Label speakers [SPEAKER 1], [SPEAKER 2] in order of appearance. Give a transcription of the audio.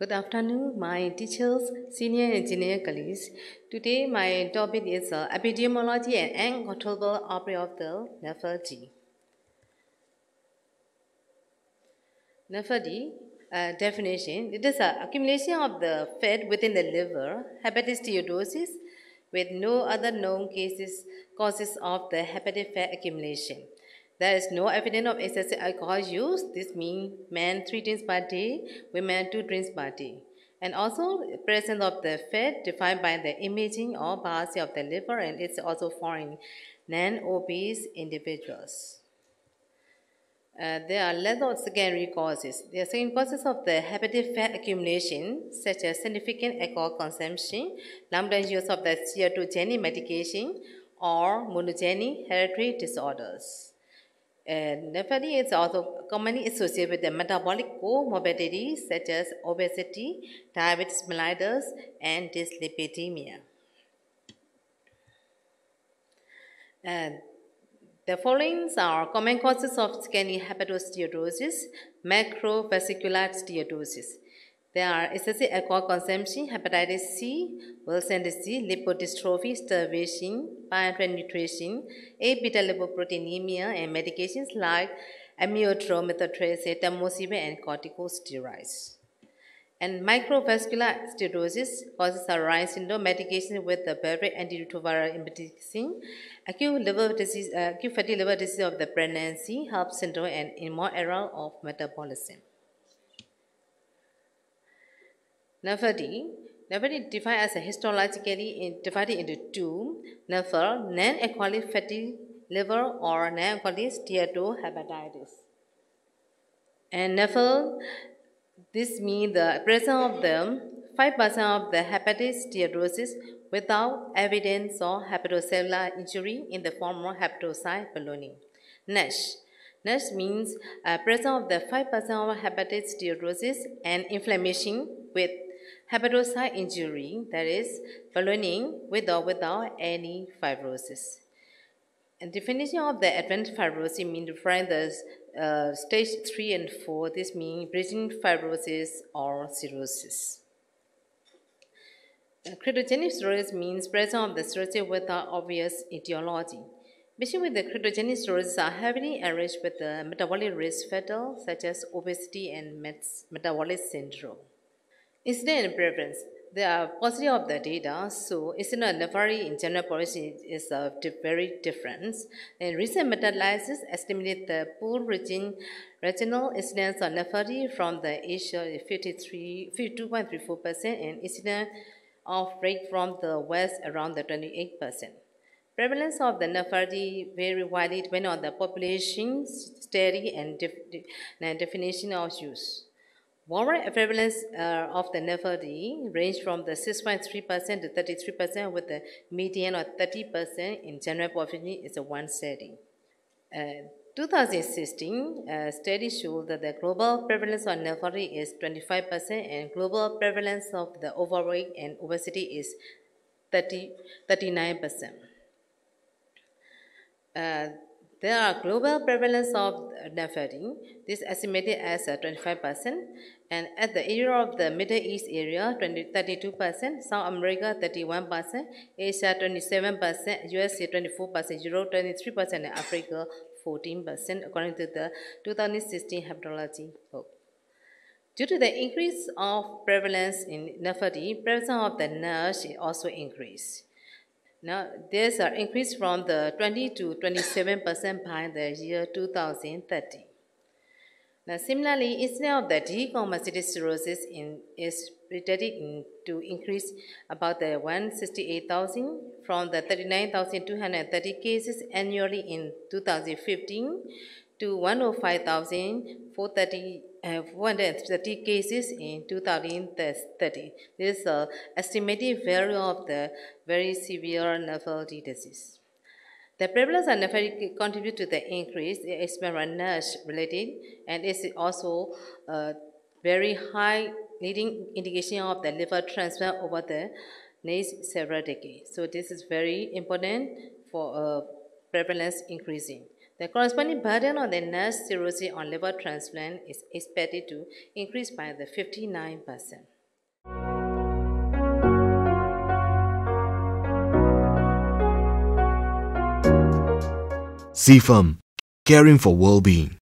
[SPEAKER 1] Good afternoon, my teachers, senior engineer colleagues. Today, my topic is Epidemiology and Uncontrollable Outbreak of the NAFLD. NAFLD definition: it is an accumulation of the fat within the liver, hepatic steatosis, with no other known causes of the hepatic fat accumulation. There is no evidence of excessive alcohol use. This means men 3 drinks per day, women 2 drinks per day. And also presence of the fat defined by the imaging or biopsy of the liver, and it's also found in non-obese individuals. There are less of secondary causes. There are secondary causes of the hepatic fat accumulation, such as significant alcohol consumption, long-term use of the steatogenic medication, or monogenic hereditary disorders. NAFLD is also commonly associated with the metabolic comorbidities such as obesity, diabetes mellitus, and dyslipidemia. The following are common causes of secondary hepatosteatosis: macrovascular steatosis. There are excessive alcohol consumption, hepatitis C, Wilson disease, lipodystrophy, starvation, pyonutrition, abeta-lipoproteinemia, and medications like amiodarone, methotrexate, tamoxifen, and corticosteroids. And microvascular steatosis causes a rise syndrome, medication with the beverage antiretroviral impeticin, acute fatty liver disease of the pregnancy, HELP syndrome, and immoral error of metabolism. NAFLD defined as a histologically divided into two: NAFL, non-alcoholic fatty liver, or non-alcoholic steatohepatitis. And NAFL, this means the presence of the 5% of the hepatic steatosis without evidence of hepatocellular injury in the form of hepatocyte ballooning. NASH means presence of the 5% of hepatic steatosis and inflammation with hepatocyte injury, that is, ballooning with or without any fibrosis. And definition of the advanced fibrosis means referring the stage 3 and 4. This means bridging fibrosis or cirrhosis. Cretogenic cirrhosis means presence of the cirrhosis without obvious etiology. Patients with the cretogenic cirrhosis are heavily enriched with the metabolic risk factors such as obesity and metabolic syndrome. Incidence and prevalence. There are paucity of the data, so incidence of NAFLD in general population is very different. And recent meta-analysis estimated the pool regional incidence of NAFLD from the Asia is 52.34% and incidence of rate from the West around the 28%. Prevalence of the NAFLD vary widely depending on the population study and definition of use. Overall prevalence of the NAFLD range from the 6.3% to 33%, with the median of 30% in general population is one study. 2016 study showed that the global prevalence of NAFLD is 25% and global prevalence of the overweight and obesity is 39%. There are global prevalence of NAFLD. This is estimated as 25%, and at the area of the Middle East area, 32%, South America 31%, Asia 27%, USA 24%, Europe 23%, and Africa 14%, according to the 2016 hepatology book. Due to the increase of prevalence in NAFLD, prevalence of the NASH also increased. Now, there's an increase from the 20 to 27% by the year 2030. Now, similarly, incidence of the decompensated cirrhosis is predicted to increase about the 168,000 from the 39,230 cases annually in 2015 to 105,430 cases in 2030. This is an estimated value of the very severe NAFLD disease. The prevalence of NAFLD contributes to the increase is NASH related, and is also a very high leading indication of the liver transplant over the next several decades. So this is very important for prevalence increasing. The corresponding burden of the NASH cirrhosis on liver transplant is expected to increase by the 59%.
[SPEAKER 2] Zifam, caring for well-being.